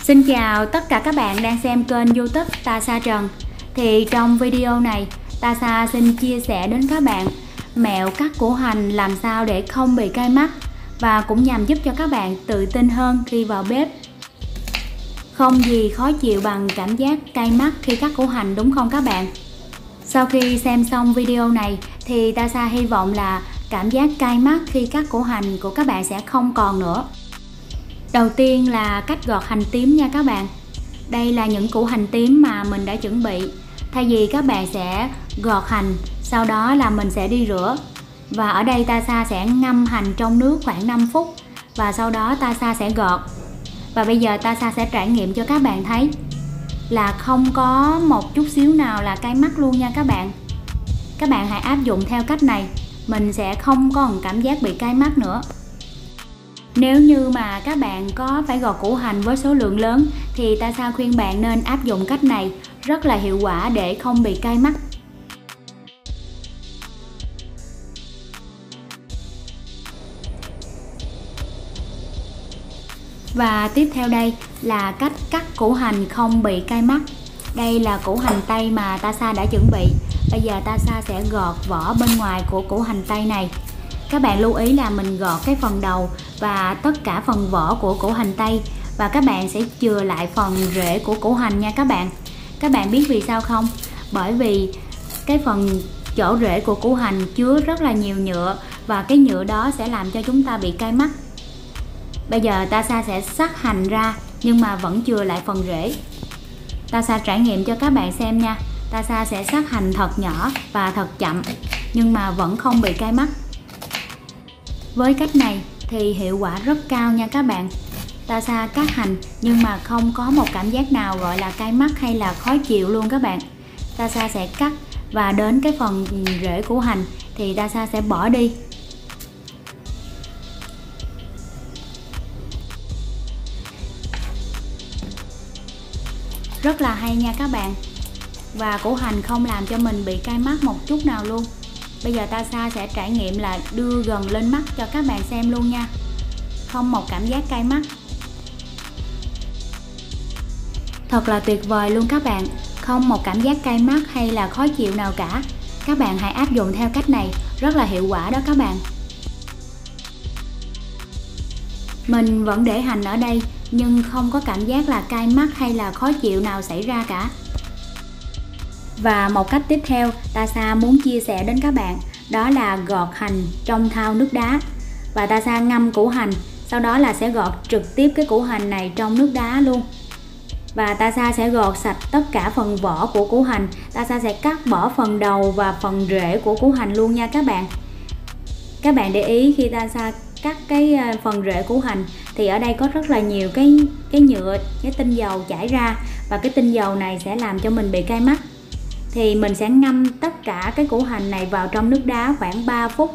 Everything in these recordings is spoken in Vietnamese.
Xin chào tất cả các bạn đang xem kênh YouTube Tasha Trần. Thì trong video này, Tasha xin chia sẻ đến các bạn mẹo cắt củ hành làm sao để không bị cay mắt và cũng nhằm giúp cho các bạn tự tin hơn khi vào bếp. Không gì khó chịu bằng cảm giác cay mắt khi cắt củ hành, đúng không các bạn? Sau khi xem xong video này thì Tasha hy vọng là cảm giác cay mắt khi cắt củ hành của các bạn sẽ không còn nữa. Đầu tiên là cách gọt hành tím nha các bạn. Đây là những củ hành tím mà mình đã chuẩn bị. Thay vì các bạn sẽ gọt hành, sau đó là mình sẽ đi rửa. Và ở đây Tasha sẽ ngâm hành trong nước khoảng 5 phút và sau đó Tasha sẽ gọt. Và bây giờ Tasha sẽ trải nghiệm cho các bạn thấy là không có một chút xíu nào là cay mắt luôn nha các bạn. Các bạn hãy áp dụng theo cách này, mình sẽ không còn cảm giác bị cay mắt nữa. Nếu như mà các bạn có phải gọt củ hành với số lượng lớn thì Tasha khuyên bạn nên áp dụng cách này, rất là hiệu quả để không bị cay mắt. Và tiếp theo đây là cách cắt củ hành không bị cay mắt. Đây là củ hành tây mà Tasha đã chuẩn bị. Bây giờ Tasha sẽ gọt vỏ bên ngoài của củ hành tây này. Các bạn lưu ý là mình gọt cái phần đầu và tất cả phần vỏ của củ hành tây, và các bạn sẽ chừa lại phần rễ của củ hành nha các bạn. Các bạn biết vì sao không? Bởi vì cái phần chỗ rễ của củ hành chứa rất là nhiều nhựa và cái nhựa đó sẽ làm cho chúng ta bị cay mắt. Bây giờ Tasha sẽ xắt hành ra nhưng mà vẫn chừa lại phần rễ. Tasha trải nghiệm cho các bạn xem nha. Tasha sẽ xắt hành thật nhỏ và thật chậm nhưng mà vẫn không bị cay mắt. Với cách này thì hiệu quả rất cao nha các bạn. Tasha cắt hành nhưng mà không có một cảm giác nào gọi là cay mắt hay là khó chịu luôn các bạn. Tasha sẽ cắt và đến cái phần rễ của hành thì Tasha sẽ bỏ đi. Rất là hay nha các bạn. Và củ hành không làm cho mình bị cay mắt một chút nào luôn. Bây giờ Tasha sẽ trải nghiệm là đưa gần lên mắt cho các bạn xem luôn nha. Không một cảm giác cay mắt. Thật là tuyệt vời luôn các bạn. Không một cảm giác cay mắt hay là khó chịu nào cả. Các bạn hãy áp dụng theo cách này, rất là hiệu quả đó các bạn. Mình vẫn để hành ở đây nhưng không có cảm giác là cay mắt hay là khó chịu nào xảy ra cả. Và một cách tiếp theo Tasha muốn chia sẻ đến các bạn, đó là gọt hành trong thau nước đá. Và Tasha ngâm củ hành, sau đó là sẽ gọt trực tiếp cái củ hành này trong nước đá luôn. Và Tasha sẽ gọt sạch tất cả phần vỏ của củ hành. Tasha sẽ cắt bỏ phần đầu và phần rễ của củ hành luôn nha các bạn. Các bạn để ý khi Tasha cắt cái phần rễ củ hành thì ở đây có rất là nhiều cái nhựa, cái tinh dầu chảy ra, và cái tinh dầu này sẽ làm cho mình bị cay mắt. Thì mình sẽ ngâm tất cả cái củ hành này vào trong nước đá khoảng 3 phút.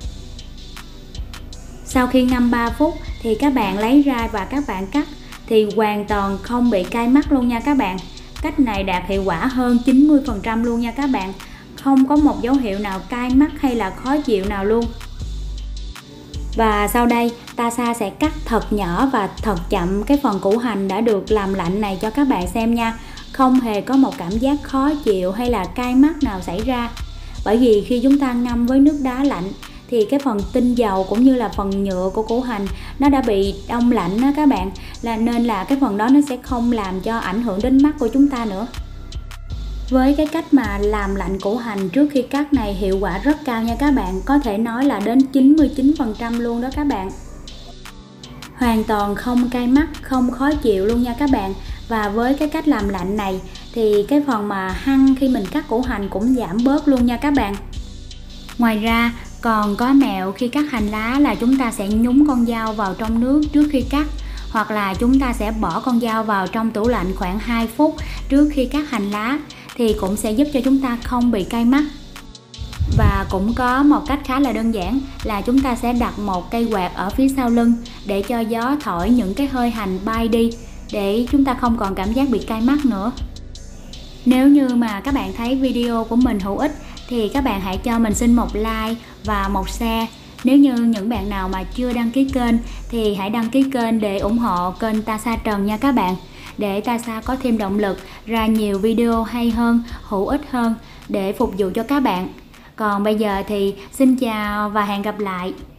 Sau khi ngâm 3 phút thì các bạn lấy ra và các bạn cắt thì hoàn toàn không bị cay mắt luôn nha các bạn. Cách này đạt hiệu quả hơn 90% luôn nha các bạn. Không có một dấu hiệu nào cay mắt hay là khó chịu nào luôn. Và sau đây Tasha sẽ cắt thật nhỏ và thật chậm cái phần củ hành đã được làm lạnh này cho các bạn xem nha. Không hề có một cảm giác khó chịu hay là cay mắt nào xảy ra. Bởi vì khi chúng ta ngâm với nước đá lạnh thì cái phần tinh dầu cũng như là phần nhựa của củ hành nó đã bị đông lạnh đó các bạn, nên là cái phần đó nó sẽ không làm cho ảnh hưởng đến mắt của chúng ta nữa. Với cái cách mà làm lạnh củ hành trước khi cắt này hiệu quả rất cao nha các bạn, có thể nói là đến 99% luôn đó các bạn. Hoàn toàn không cay mắt, không khó chịu luôn nha các bạn. Và với cái cách làm lạnh này thì cái phần mà hăng khi mình cắt củ hành cũng giảm bớt luôn nha các bạn. Ngoài ra còn có mẹo khi cắt hành lá là chúng ta sẽ nhúng con dao vào trong nước trước khi cắt, hoặc là chúng ta sẽ bỏ con dao vào trong tủ lạnh khoảng 2 phút trước khi cắt hành lá thì cũng sẽ giúp cho chúng ta không bị cay mắt. Và cũng có một cách khá là đơn giản là chúng ta sẽ đặt một cây quạt ở phía sau lưng để cho gió thổi những cái hơi hành bay đi, để chúng ta không còn cảm giác bị cay mắt nữa. Nếu như mà các bạn thấy video của mình hữu ích thì các bạn hãy cho mình xin một like và một share Nếu như những bạn nào mà chưa đăng ký kênh thì hãy đăng ký kênh để ủng hộ kênh Tasa Trần nha các bạn, để Tasa có thêm động lực ra nhiều video hay hơn, hữu ích hơn để phục vụ cho các bạn. Còn bây giờ thì xin chào và hẹn gặp lại.